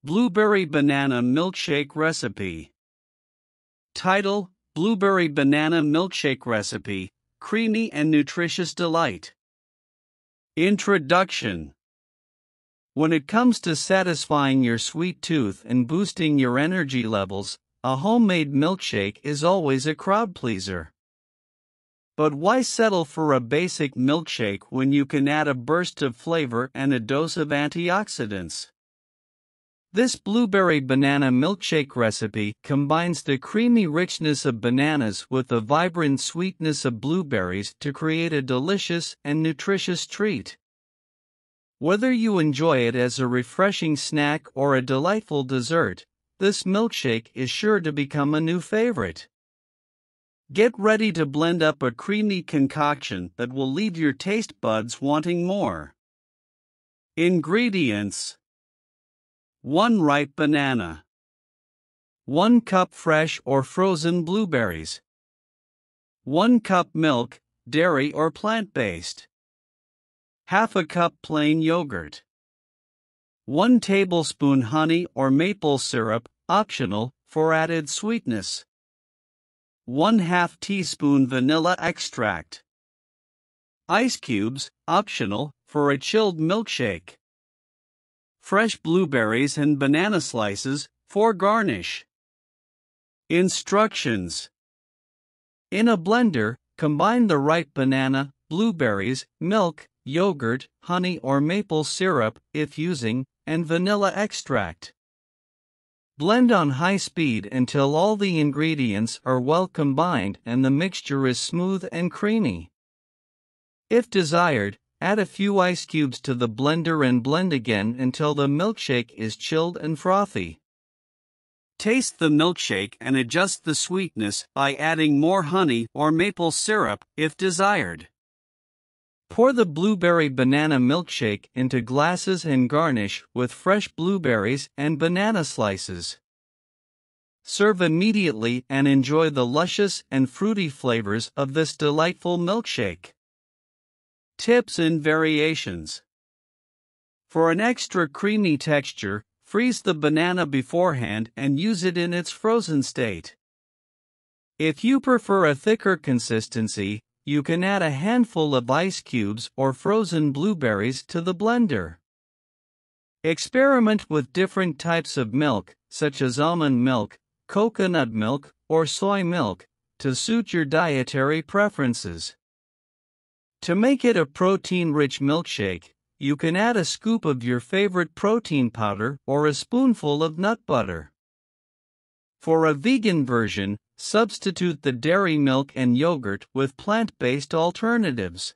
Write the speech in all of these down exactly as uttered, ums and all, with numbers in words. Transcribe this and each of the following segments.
Blueberry Banana Milkshake Recipe. Title: Blueberry Banana Milkshake Recipe, Creamy and Nutritious Delight. Introduction. When it comes to satisfying your sweet tooth and boosting your energy levels, a homemade milkshake is always a crowd pleaser. But why settle for a basic milkshake when you can add a burst of flavor and a dose of antioxidants? This blueberry banana milkshake recipe combines the creamy richness of bananas with the vibrant sweetness of blueberries to create a delicious and nutritious treat. Whether you enjoy it as a refreshing snack or a delightful dessert, this milkshake is sure to become a new favorite. Get ready to blend up a creamy concoction that will leave your taste buds wanting more. Ingredients: one ripe banana, one cup fresh or frozen blueberries, one cup milk, dairy or plant-based, half a cup plain yogurt, one tablespoon honey or maple syrup, optional, for added sweetness, one half teaspoon vanilla extract, ice cubes, optional, for a chilled milkshake, fresh blueberries and banana slices, for garnish. Instructions. In a blender, combine the ripe banana, blueberries, milk, yogurt, honey or maple syrup, if using, and vanilla extract. Blend on high speed until all the ingredients are well combined and the mixture is smooth and creamy. If desired, add a few ice cubes to the blender and blend again until the milkshake is chilled and frothy. Taste the milkshake and adjust the sweetness by adding more honey or maple syrup if desired. Pour the blueberry banana milkshake into glasses and garnish with fresh blueberries and banana slices. Serve immediately and enjoy the luscious and fruity flavors of this delightful milkshake. Tips and variations. For an extra creamy texture, freeze the banana beforehand and use it in its frozen state. If you prefer a thicker consistency, you can add a handful of ice cubes or frozen blueberries to the blender. Experiment with different types of milk, such as almond milk, coconut milk, or soy milk, to suit your dietary preferences. To make it a protein-rich milkshake, you can add a scoop of your favorite protein powder or a spoonful of nut butter. For a vegan version, substitute the dairy milk and yogurt with plant-based alternatives.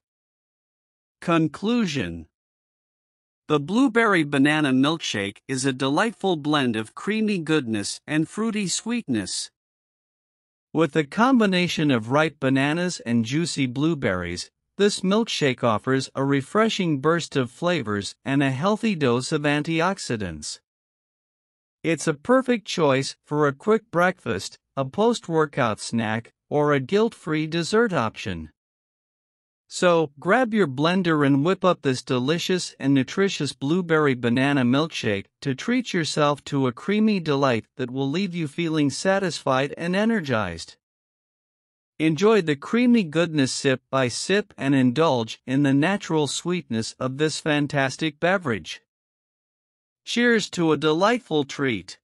Conclusion. The blueberry banana milkshake is a delightful blend of creamy goodness and fruity sweetness. With a combination of ripe bananas and juicy blueberries, this milkshake offers a refreshing burst of flavors and a healthy dose of antioxidants. It's a perfect choice for a quick breakfast, a post-workout snack, or a guilt-free dessert option. So, grab your blender and whip up this delicious and nutritious blueberry banana milkshake to treat yourself to a creamy delight that will leave you feeling satisfied and energized. Enjoy the creamy goodness sip by sip and indulge in the natural sweetness of this fantastic beverage. Cheers to a delightful treat.